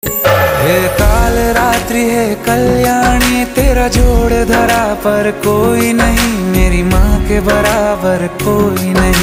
हे काल रात्रि है कल्याणी, तेरा जोड़ धरा पर कोई नहीं, मेरी माँ के बराबर कोई नहीं।